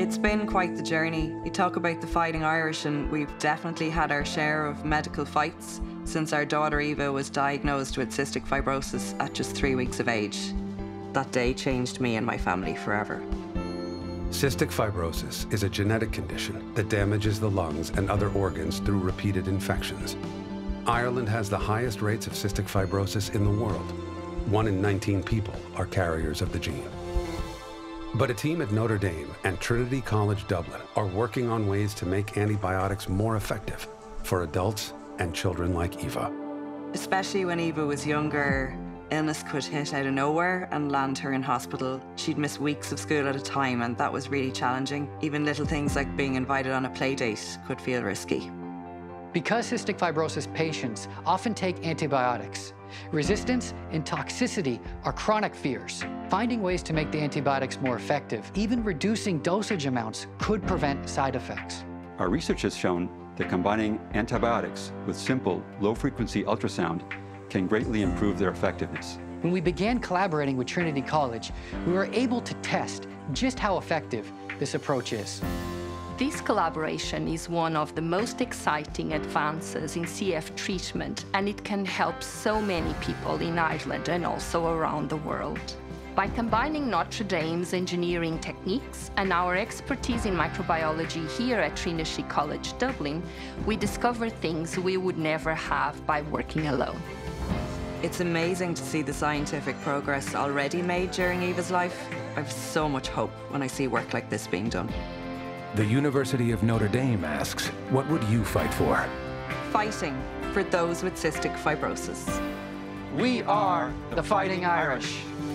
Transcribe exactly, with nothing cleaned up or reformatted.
It's been quite the journey. You talk about the Fighting Irish, and we've definitely had our share of medical fights since our daughter Eva was diagnosed with cystic fibrosis at just three weeks of age. That day changed me and my family forever. Cystic fibrosis is a genetic condition that damages the lungs and other organs through repeated infections. Ireland has the highest rates of cystic fibrosis in the world. One in nineteen people are carriers of the gene. But a team at Notre Dame and Trinity College Dublin are working on ways to make antibiotics more effective for adults and children like Eva. Especially when Eva was younger, illness could hit out of nowhere and land her in hospital. She'd miss weeks of school at a time, and that was really challenging. Even little things like being invited on a play date could feel risky. Because cystic fibrosis patients often take antibiotics, resistance and toxicity are chronic fears. Finding ways to make the antibiotics more effective, even reducing dosage amounts, could prevent side effects. Our research has shown that combining antibiotics with simple, low-frequency ultrasound can greatly improve their effectiveness. When we began collaborating with Trinity College, we were able to test just how effective this approach is. This collaboration is one of the most exciting advances in C F treatment, and it can help so many people in Ireland and also around the world. By combining Notre Dame's engineering techniques and our expertise in microbiology here at Trinity College Dublin, we discover things we would never have by working alone. It's amazing to see the scientific progress already made during Eva's life. I have so much hope when I see work like this being done. The University of Notre Dame asks, what would you fight for? Fighting for those with cystic fibrosis. We are the Fighting Irish.